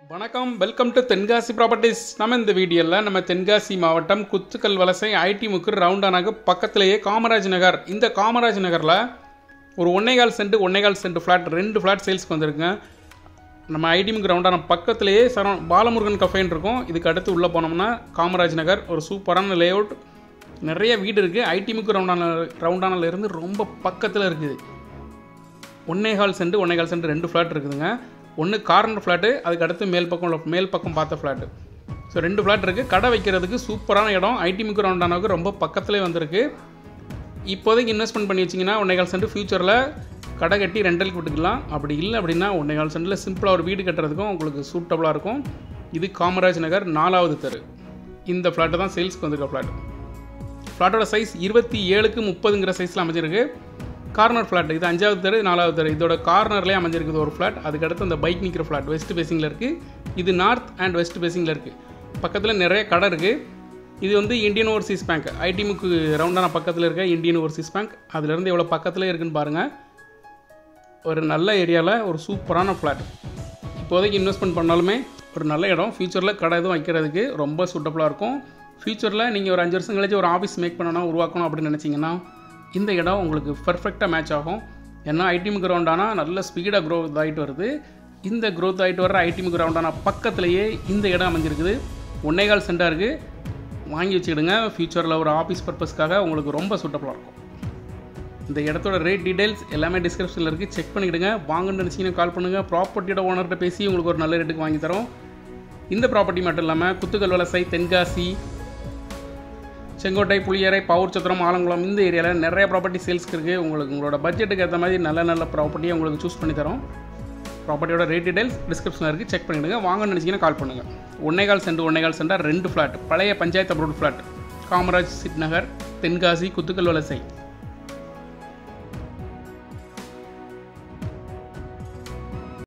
வணக்கம், welcome to Tenkasi properties. நம்ம இந்த வீடியோவில் நம்ம தென்காசி மாவட்டம் குத்துக்கல் வலசை ஐடி முக்கு ரவுண்டானாக பக்கத்திலேயே காமராஜ் நகர். இந்த காமராஜ் நகரில் ஒரு 1.25 சென்ட் ஃப்ளாட் 2 ஃப்ளாட் சேல்ஸ்க்கு வந்திருக்குங்க. நம்ம ஐடி முக்கு ரவுண்டானா பக்கத்திலேயே பாலமுருகன் கஃபேன்னு இருக்கும். இதுக்கு அடுத்து உள்ளே போனோம்னா காமராஜ் நகர், ஒரு சூப்பரான லே அவுட், நிறைய வீடு இருக்குது. ஐடி முக்கு ரவுண்டானிலேருந்து ரொம்ப பக்கத்தில் இருக்குது. 1.25 சென்ட் 2 ஃப்ளாட் இருக்குதுங்க. ஒன்று கார்னர் ஃப்ளாட்டு, அதுக்கு அடுத்து மேல் பக்கம் பார்த்த ஃப்ளாட்டு. ஸோ 2 ஃப்ளாட் இருக்குது. கடை வைக்கிறதுக்கு சூப்பரான இடம். ஐடி முக்கு ரவுண்டானாவுக்கு ரொம்ப பக்கத்துலேயே வந்திருக்கு. இப்போதைக்கு இன்வெஸ்ட்மெண்ட் பண்ணி வச்சிங்கன்னா 1.25 சென்ட் ஃபியூச்சரில் கடை கட்டி ரெண்டலுக்கு விட்டுக்கலாம். அப்படி இல்லை அப்படின்னா 1.25 சென்ட்டில் சிம்பிளாக ஒரு வீடு கட்டுறதுக்கும் உங்களுக்கு சூட்டபுளாக இருக்கும். இது காமராஜ் நகர் 4வது தெரு. இந்த ஃப்ளாட்டு தான் சேல்ஸ்க்கு வந்திருக்க ஃப்ளாட். ஃப்ளாட்டோட சைஸ் 27x30 சைஸில் அமைஞ்சிருக்கு. கார்னர் ஃப்ளாட், இது 5வது தெரு 4வது தெரு. இதோட கார்னர்லேயே அமைஞ்சிருக்குது ஒரு ஃப்ளாட். அதுக்கடுத்து அந்த பைக் நிற்கிற ஃப்ளாட் வெஸ்ட் பேசிங்கில் இருக்குது. இது நார்த் அண்ட் வெஸ்ட் பேசிங்கில் இருக்குது. பக்கத்தில் நிறைய கடை இருக்குது. இது வந்து இந்தியன் ஓவர்சீஸ் பேங்க், ஐடி முக்கு ரவுண்டானா பக்கத்தில் இருக்க இந்தியன் ஓவர்சீஸ் பேங்க். அதுலேருந்து எவ்வளோ பக்கத்தில் இருக்குதுன்னு பாருங்கள். ஒரு நல்ல ஏரியாவில் ஒரு சூப்பரான ஃப்ளாட். இப்போதைக்கு இன்வெஸ்ட்மெண்ட் பண்ணாலுமே ஒரு நல்ல இடம். ஃபியூச்சரில் கடை எதுவும் வைக்கிறதுக்கு ரொம்ப சூட்டபுளாக இருக்கும். ஃபியூச்சரில் நீங்கள் ஒரு 5 வருஷம் கழிச்சு ஒரு ஆஃபீஸ் மேக் பண்ணணும், உருவாக்கணும் அப்படின்னு நினச்சிங்கன்னா இந்த இடம் உங்களுக்கு பர்ஃபெக்டாக மேட்ச் ஆகும். ஏன்னா ஐடி முக்கு ரவுண்டானா நல்ல ஸ்பீடாக க்ரோத் ஆகிட்டு வருது. இந்த க்ரோத் ஆகிட்டு வர ஐடி முக்கு ரவுண்டானா பக்கத்துலேயே இந்த இடம் அமைஞ்சிருக்குது. 1.25 சென்ட்டாக இருக்குது. வாங்கி வச்சுக்கிடுங்க. ஃபியூச்சரில் ஒரு ஆஃபீஸ் பர்பஸ்க்காக உங்களுக்கு ரொம்ப சூட்டபுளாக இருக்கும். இந்த இடத்தோட ரேட் டீடைல்ஸ் எல்லாமே டிஸ்கிரிப்ஷனில் இருக்குது. செக் பண்ணிக்கிடுங்க. வாங்கன்னு நினச்சிங்கன்னா கால் பண்ணுங்கள். ப்ராப்பர்ட்டியோட ஓனர்கிட்ட பேசி உங்களுக்கு ஒரு நல்ல ரேட்டுக்கு வாங்கி தரோம். இந்த ப்ராப்பர்ட்டி மட்டும் இல்லாமல் குத்துக்கல் வலசை, தென்காசி, செங்கோட்டை, புளியரை, பவுர்ச்சத்திரம், ஆலங்குளம் இந்த ஏரியாவில் நிறைய ப்ராப்பர்ட்டி சேல்ஸ்க்கு இருக்குது. உங்களோட பட்ஜெட்டுக்கு ஏற்ற மாதிரி நல்ல ப்ராப்பர்ட்டியை உங்களுக்கு சூஸ் பண்ணி தரோம். ப்ராப்பர்ட்டியோட ரேட் டீடைல்ஸ் டிஸ்கிரிப்ஷனில் இருக்குது. செக் பண்ணிவிடுங்க. வாங்கன்னு நினச்சிங்கன்னா கால் பண்ணுங்கள். 1.25 சென்ட்டாக 2 ஃப்ளாட், பழைய பஞ்சாயத்து அப்ரூவ்ட் ஃப்ளாட், காமராஜ் நகர், தென்காசி, குத்துக்கல் வலசை.